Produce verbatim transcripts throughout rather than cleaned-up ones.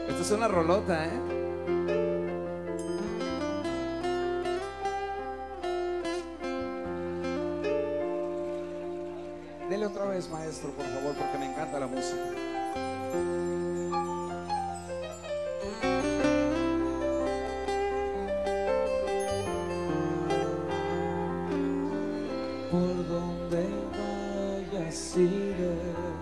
Esta es una rolota, ¿eh? Dele otra vez, maestro, por favor, porque me encanta la música. Por donde vayas iré,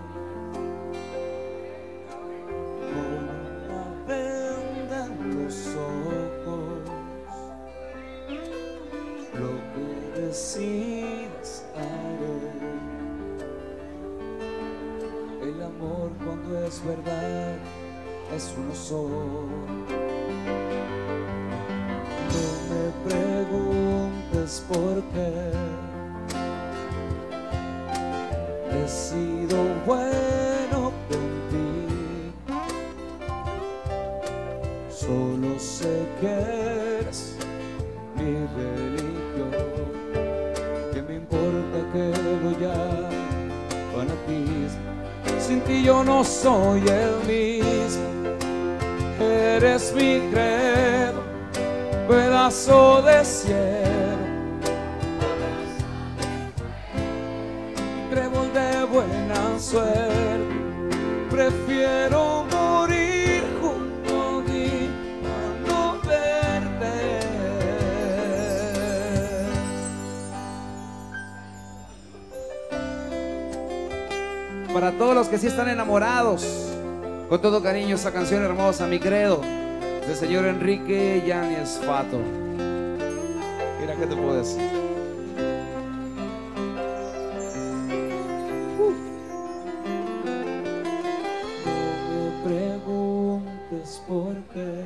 con una venda en los ojos. Lo que decidas haré. El amor, cuando es verdad, es uno solo. No me preguntes por qué. He sido bueno contigo, solo sé que eres mi religión. ¿Qué me importa que lo llame fanatismo? Sin ti yo no soy el mismo. Eres mi credo, pedazo de cielo, trébol de buena suerte. Prefiero morir junto a ti a no verte. Para todos los que sí están enamorados, con todo cariño, esta canción hermosa, Mi Credo, del señor Enrique Yáñez Fato. Mira, ¿qué te puedo decir? Preguntes por qué.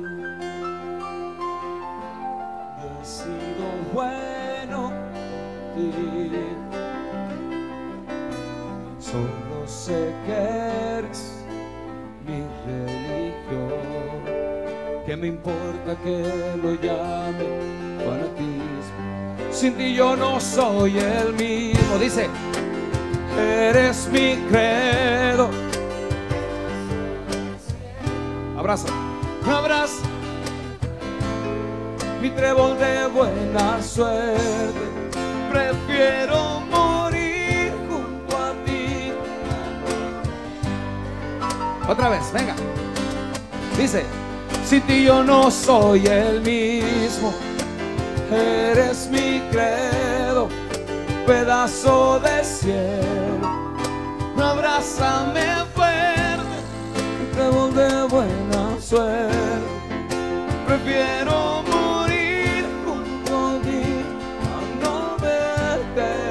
He sido bueno contigo, solo sé que eres mi religión. ¿Qué me importa que lo llame fanatismo? Sin ti yo no soy el mismo. Dice, eres mi credo. abraza. Abraza mi trébol de buena suerte. Prefiero morir junto a ti. Otra vez, venga. Dice, sin ti yo no soy el mismo. Eres mi credo, pedazo de cielo. Abrázame fuerte, trébol de buena suerte. Prefiero morir junto a ti a no verte.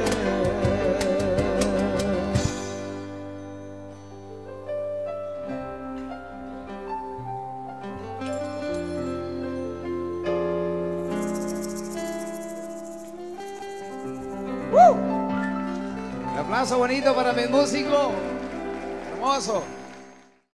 ¡Uh! Un aplauso bonito para mi músico. Hermoso.